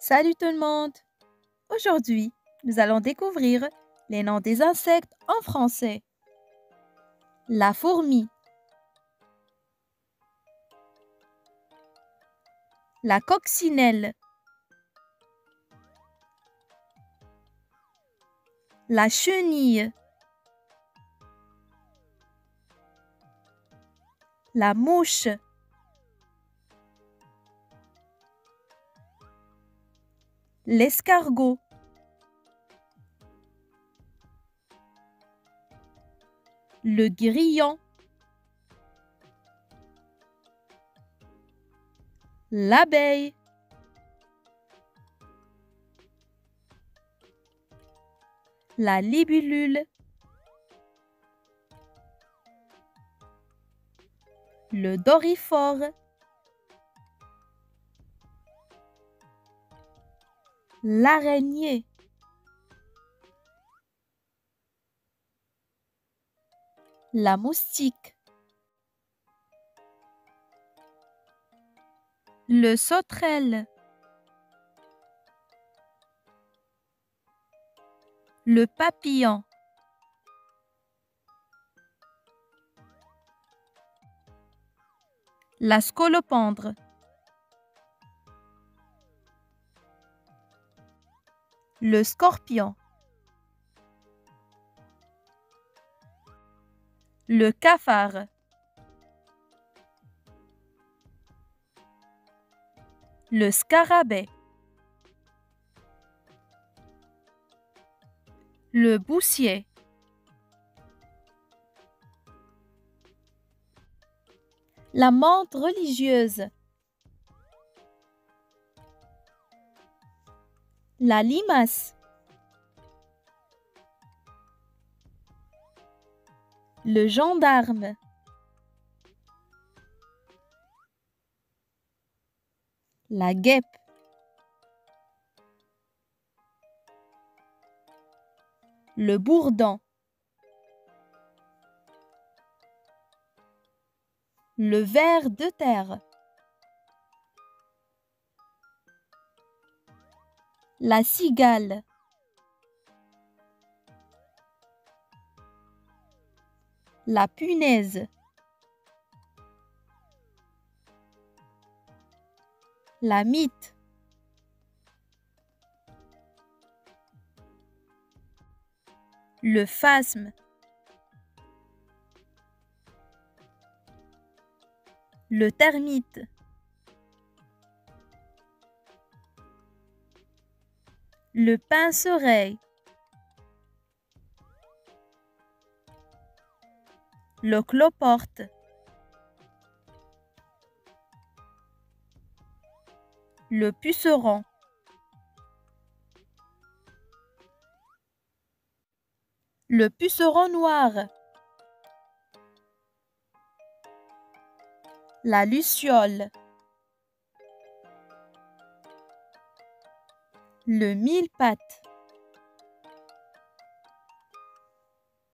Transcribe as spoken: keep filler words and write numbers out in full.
Salut tout le monde! Aujourd'hui, nous allons découvrir les noms des insectes en français. La fourmi, la coccinelle, la chenille, la mouche, l'escargot, le grillon, l'abeille, la libellule, le doryphore, l'araignée, la moustique, le sauterelle, le papillon, la scolopendre, le scorpion, le cafard, le scarabée, le bousier, la menthe religieuse, la limace, le gendarme, la guêpe, le bourdon, le ver de terre, la cigale, la punaise, la mite, le phasme, le termite, le pince-oreille, le cloporte, le puceron, le puceron noir, la luciole, le mille-pattes,